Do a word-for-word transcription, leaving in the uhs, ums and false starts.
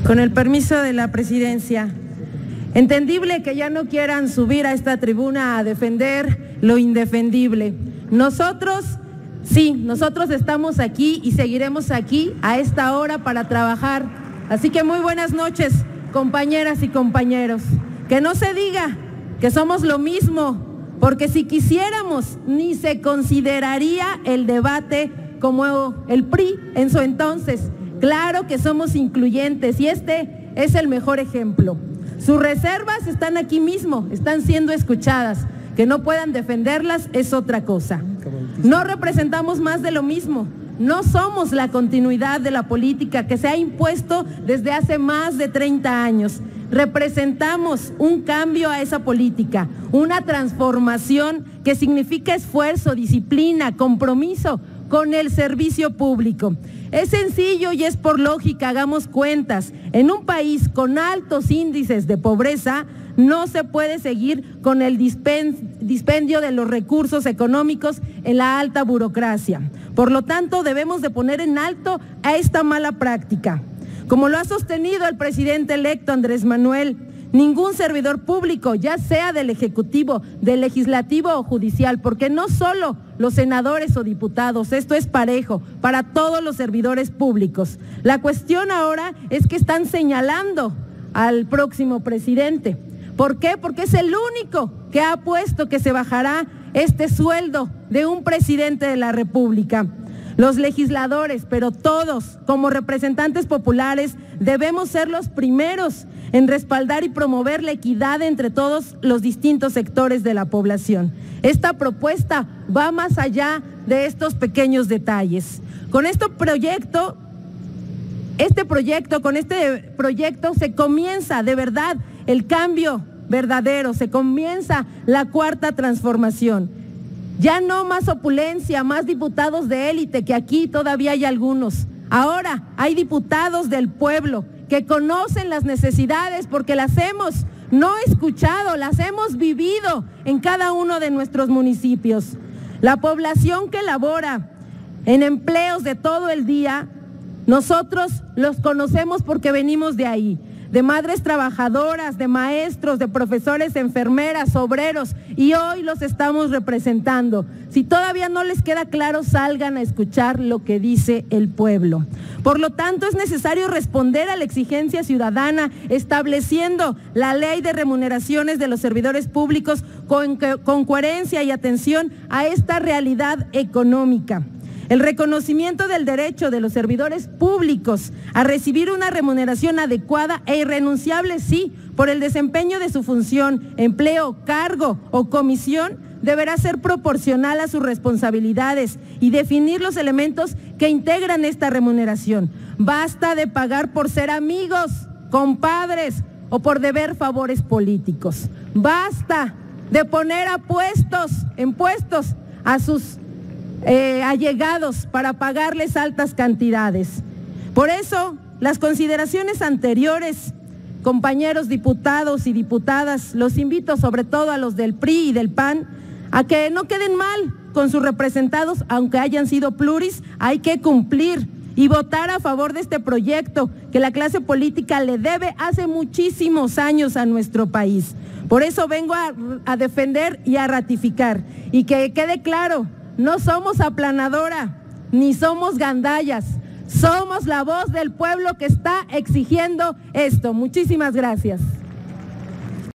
Con el permiso de la presidencia, entendible que ya no quieran subir a esta tribuna a defender lo indefendible. Nosotros, sí, nosotros estamos aquí y seguiremos aquí a esta hora para trabajar. Así que muy buenas noches, compañeras y compañeros. Que no se diga que somos lo mismo, porque si quisiéramos, ni se consideraría el debate como el P R I en su entonces. Claro que somos incluyentes y este es el mejor ejemplo. Sus reservas están aquí mismo, están siendo escuchadas. Que no puedan defenderlas es otra cosa. No representamos más de lo mismo. No somos la continuidad de la política que se ha impuesto desde hace más de treinta años. Representamos un cambio a esa política, una transformación que significa esfuerzo, disciplina, compromiso con el servicio público. Es sencillo y es por lógica, hagamos cuentas. En un país con altos índices de pobreza, no se puede seguir con el dispendio de los recursos económicos en la alta burocracia. Por lo tanto, debemos de poner en alto a esta mala práctica. Como lo ha sostenido el presidente electo Andrés Manuel, ningún servidor público, ya sea del Ejecutivo, del Legislativo o Judicial, porque no solo los senadores o diputados, esto es parejo para todos los servidores públicos. La cuestión ahora es que están señalando al próximo presidente. ¿Por qué? Porque es el único que ha puesto que se bajará este sueldo de un presidente de la República. Los legisladores, pero todos, como representantes populares, debemos ser los primeros en respaldar y promover la equidad entre todos los distintos sectores de la población. Esta propuesta va más allá de estos pequeños detalles. Con este proyecto, este proyecto, con este proyecto se comienza de verdad el cambio verdadero, se comienza la cuarta transformación. Ya no más opulencia, más diputados de élite, que aquí todavía hay algunos. Ahora hay diputados del pueblo que conocen las necesidades porque las hemos no escuchado, las hemos vivido en cada uno de nuestros municipios. La población que labora en empleos de todo el día, nosotros los conocemos porque venimos de ahí. De madres trabajadoras, de maestros, de profesores, enfermeras, obreros, y hoy los estamos representando. Si todavía no les queda claro, salgan a escuchar lo que dice el pueblo. Por lo tanto, es necesario responder a la exigencia ciudadana, estableciendo la ley de remuneraciones de los servidores públicos con, con coherencia y atención a esta realidad económica. El reconocimiento del derecho de los servidores públicos a recibir una remuneración adecuada e irrenunciable, sí, por el desempeño de su función, empleo, cargo o comisión, deberá ser proporcional a sus responsabilidades y definir los elementos que integran esta remuneración. Basta de pagar por ser amigos, compadres o por deber favores políticos. Basta de poner a puestos, en puestos a sus Eh, allegados para pagarles altas cantidades. Por eso, las consideraciones anteriores, compañeros diputados y diputadas, los invito sobre todo a los del P R I y del P A N, a que no queden mal con sus representados, aunque hayan sido pluris, hay que cumplir y votar a favor de este proyecto que la clase política le debe hace muchísimos años a nuestro país. Por eso vengo a, a defender y a ratificar, y que quede claro, no somos aplanadora, ni somos gandallas, somos la voz del pueblo que está exigiendo esto. Muchísimas gracias.